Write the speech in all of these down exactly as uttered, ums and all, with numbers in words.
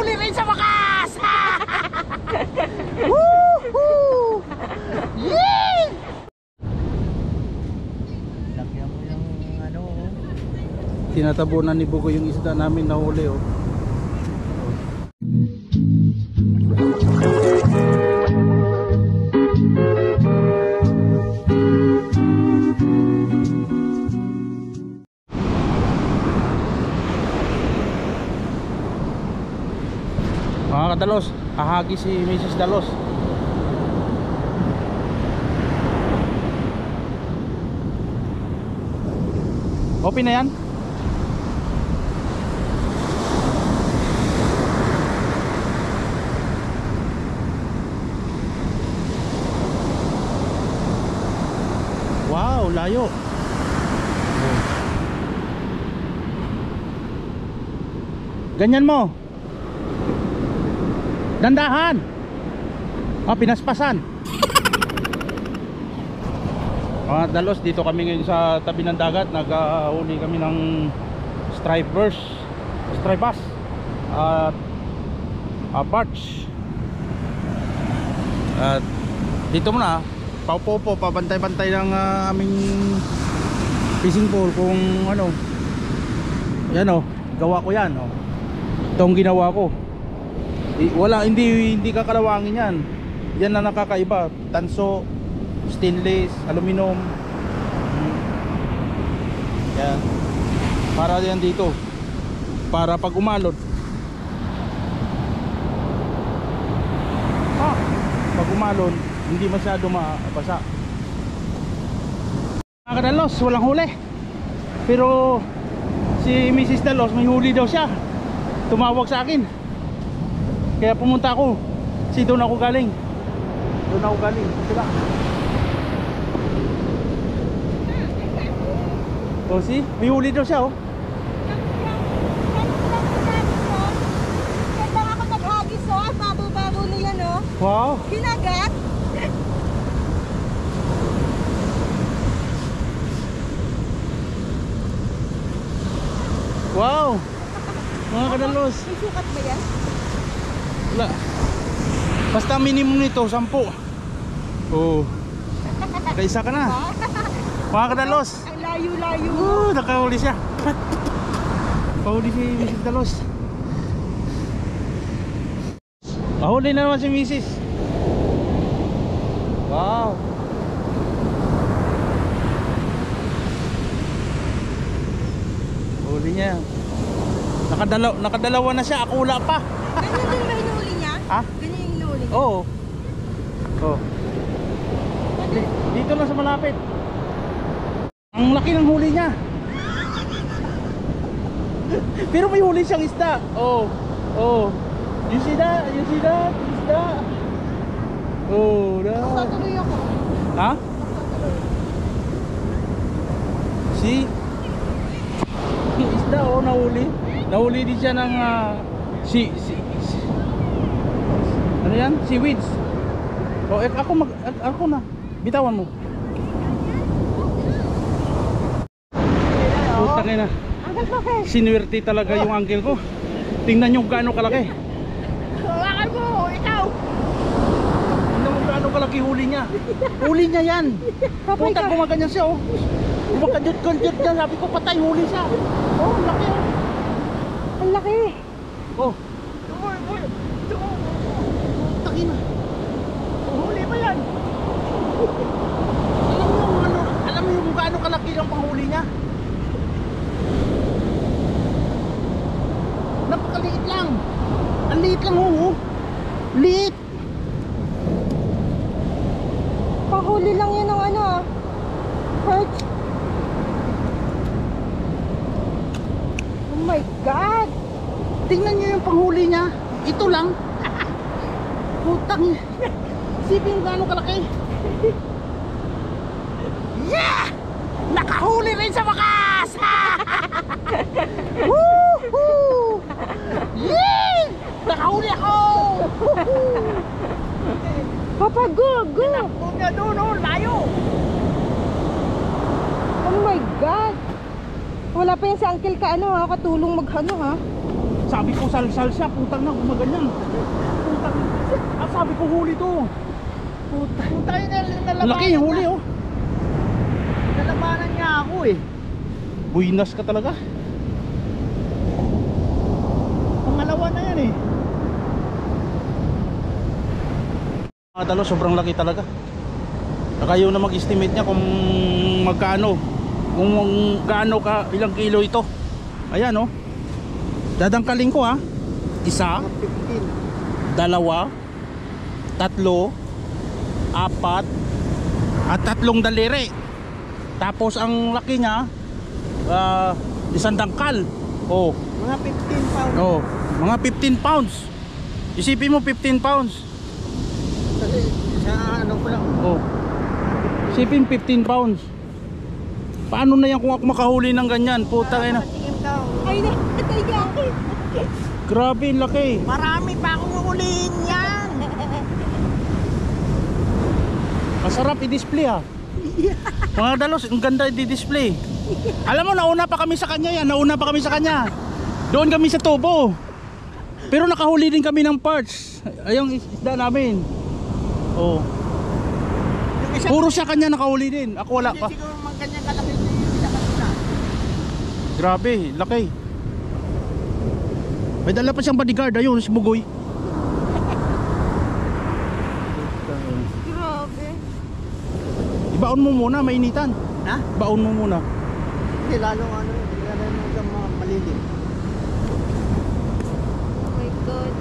Nakahuli rin sa wakas! Woohoo! Yay! Lagyan mo yung ano. Tinatabunan ni Bugo yung isda namin na huli oh. Mga kadalos, hahagi si Missus Dalos. Open na yan? Wow, layo. Ganyan mo. Dandahan. Ah, pinaspasan. Mga dalos, dito kami ngayon sa tabi ng dagat. Nag-uli kami ng stripers, stripers at uh, parch. At dito muna, paupo-po, pabantay-bantay ng uh, aming fishing pole kung ano. Yan o, gawa ko yan o. Itong ginawa ko. Wala, hindi hindi kakalawangin yan. Yan na nakakaiba. Tanso, stainless, aluminum. Yan. Para yan dito. Para pag umalot. Ah, pag umalon, hindi masyado mabasa. Mga kadalos, walang huli. Pero si Missus Dalos may huli daw siya. Tumawag sa akin. Kaya pumunta ako. Kasi doon ako galing. Doon ako galing. Sila. O si, may huli daw siya oh. Kaya lang ako naghagis oh. Babo-babo na yan oh. Wow. Kinagat. Wow. Mga kadalos. May sukat ba yan? Wala. Basta minimum nito, sampu. Oh. Kaisa ka na. Mga kadalos. Ang layo-layo. Oh, nakahuli siya. Pahuli si Missus Dalos. Pahuli na naman si Missus. Wow. Huli niya. Nakadalaw, nakadalawa na siya. Ako wala pa. Ganyan din ba hinuli niya? Ha? Ganyan yung hinuli niya? Oo. Oh. Dito lang sa malapit. Ang laki ng huli niya. Pero may huli siyang isda. Oh. Oh. You see that? You see that? Isda. Oh, no. Pagkatuloy ako. Ha? See? Isda oh, nahuli. Nahuli din siya ng uh, si, si, si ano yan? Seaweeds. Oh, eh, ako mag ako na. Bitawan mo. Putang ina. Sinuwerte talaga yung uncle ko. Tingnan nyo gaano kalaki. Hawakan mo, ikaw. Tingnan mo gaano kalaki huli niya. Huli niya yan. Putang gumaganyan siya oh. Gumakadjut-kadjut niya. Sabi ko patay, huli siya. Oh, laki oh. Ang laki. Oh. Taki na. Huli pa yan. Alam mo yung ano, alam mo yung gaano kalaki ang panghuli niya. Napakaliit lang. Ang liit lang oh. Liit. Pahuli lang yan ng ano ah. Perch. Oh my God. Tingnan niyo yung panghuli niya. Ito lang. Putang. Sipin gaano kalaki. Yeah! Nakahuli rin sa wakas! Woohoo! Yay! Nakahuli ako! Papa, go, go! Huwag na doon, oh, layo! Oh my God! Wala pa yan si Uncle ka ano ha, katulong maghano ha. Sabi ko salsal siya, putang na, gumaganyan. Putang. Ah, sabi ko huli to. Putang. Putang ina, nalabanan Laki yung huli niya. oh. Nalabanan niya ako eh. Buinas ka talaga. Pangalawa na yan eh. Mga dalo, sobrang laki talaga. Kayo na mag-estimate niya kung magkano, kung gaano ka, ilang kilo ito. Ayan oh. Dadangkalin ko ha. Isa, Mga fifteen. dalawa, tatlo, apat, at tatlong daliri. Tapos ang laki niya, uh, isang dangkal. Oh, Mga fifteen pounds. oh, mga fifteen pounds. Isipin mo fifteen pounds. Kasi sa ano ko lang. Oh. Isipin fifteen pounds. Paano na yan kung ako makahuli ng ganyan? Puta ina. Tingin ka. Ay, nakatay ka ako. Grabe, laki. Marami pa akong ulihin yan. Masarap i-display ha. Mga dalos, ang ganda i-display. Alam mo, nauna pa kami sa kanya yan. Nauna pa kami sa kanya. Doon kami sa tubo. Pero nakahuli din kami ng parts. Ayong isda namin. Oh. Yung isa, Puro siya kanya nakahuli din. Ako wala hindi pa. siguro mang ganyan kalaki yung lakas na. Grabe, laki. May dala pa siyang bodyguard. Ayun, si Bugoy. Grabe. Ibaon mo muna, mainitan. Ha? Baon mo muna. Hindi lalong ano, lalong mo sa mga malilim. Oh my God.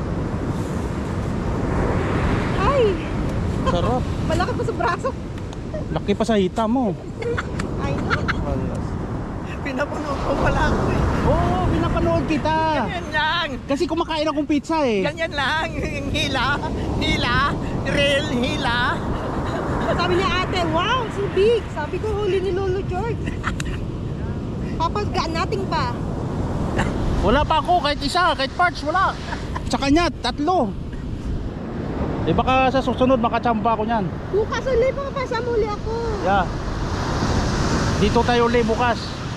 Ay! Sarap. Malaki pa sa braso. Laki pa sa hita mo. Ay, no. Pinapanood ko pala ako eh. Oo, pinapanood kita. Ganyan lang. Kasi kumakain akong pizza eh. Ganyan lang. Yung hila. Hila. Real hila. Sabi niya ate, wow, so big. Sabi ko, huli ni Lolo George. Papagkaan natin pa. Wala pa ako, kahit isa, kahit parts, wala. Sa kanya, tatlo. Eh baka sa susunod makachamba ako niyan. Bukas ulit, makapasama uli ako. Yeah. Dito tayo ulit bukas.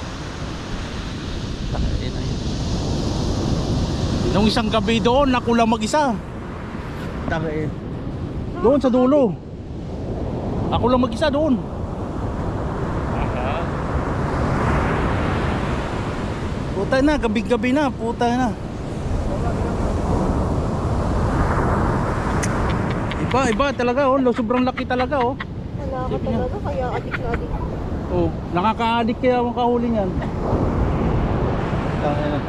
Nung isang gabi doon, ako lang mag-isa. Tangin. Doon sa dulo. Ako lang mag-isa doon. Puta na, gabi-gabi na, puta na. Iba, iba talaga oh, sobrang laki talaga oh. Wala ka talaga, kaya adik na adik. Oh, nakaka-addict kaya ang kahuli niyan. Tangin na.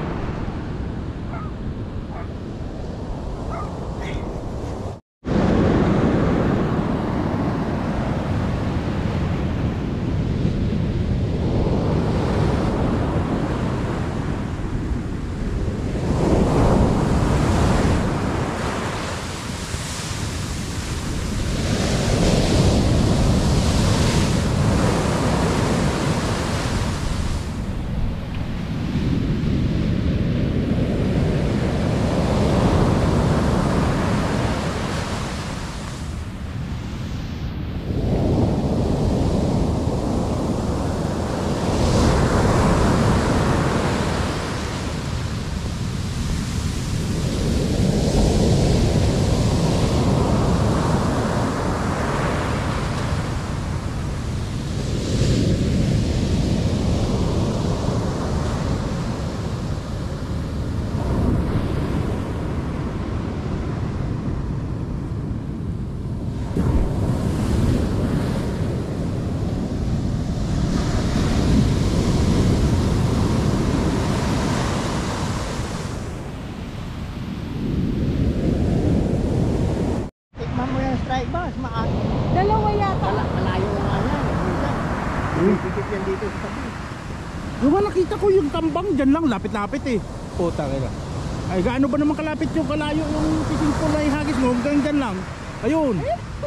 Tikman mo yung strike boss. Maat. Dalawa yata. Mala, malayo nga yan. Minsan. Pipikit yan dito sa tabi. Yung nakita ko yung tambang dyan lang, lapit-lapit eh. Puta ka na. Ay, gaano ba naman kalapit yung kalayo yung fishing pole na ihagis mo? Hanggang dyan lang. Ayun.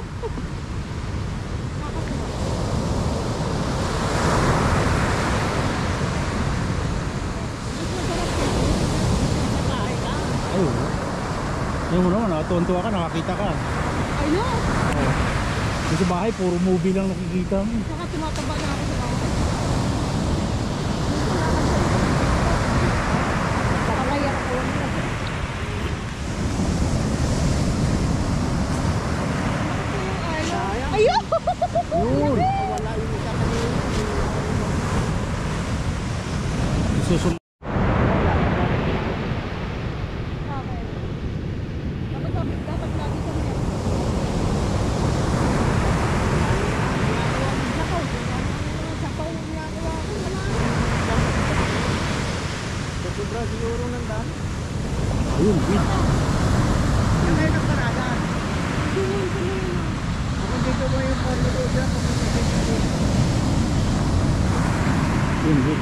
Ayun. Ayun mo naman, tuwan-tuwa ka, nakakita ka. I know. Oh. Sa bahay, puro movie lang nakikita mo. Saka tumataba na ako sa bawah. Baka kaya ako. susum. Okay. Dapat dapat dapat lagi kami. Nakaw, nakaw niya ako. Sobra siguro ng daan. Ayun, wait. Yan kayo ng parada. Tingin ko na yun. Ako dito mo yung parada dyan. Ayun, wait.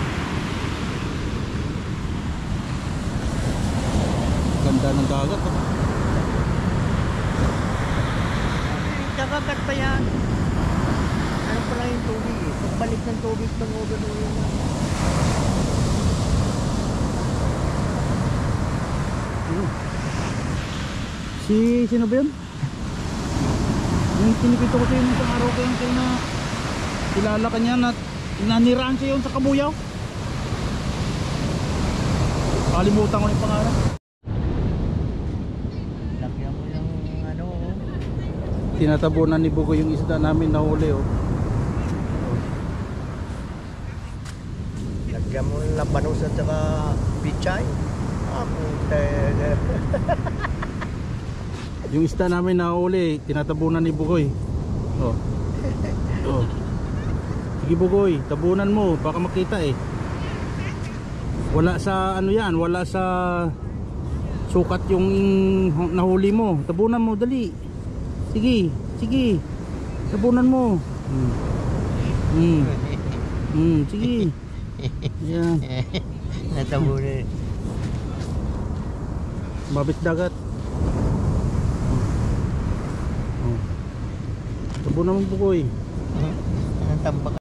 Ganda ng dagat. Oh. Kakagat pa yan. Ano pala yung tubig eh. Pagbalik ng tubig ng overall yun. Ayun. Si, sino ba yun? Yung kinipito ko sa'yo nung isang araw ko yung kayo na kilala ka niya na naniraan siya yun sa Kabuyaw. Kalimutan ko yung pangalan. Lagyan mo yung ano. Tinatabunan ni Bugo yung isda namin na huli oh. Lagyan mo yung labanos at saka pichay. Ah, puta. Yung isda namin na huli, tinatabunan ni Bugoy. Oh. Oh. Sige Bugoy, tabunan mo, baka makita eh. Wala sa ano yan, wala sa sukat yung nahuli mo. Tabunan mo, dali. Sige, sige. Tabunan mo. Hmm. Hmm. Hmm, sige. Yan. Natabunan. Mabit dagat. Oh. Tabunan mo Bugoy. Ang tambak.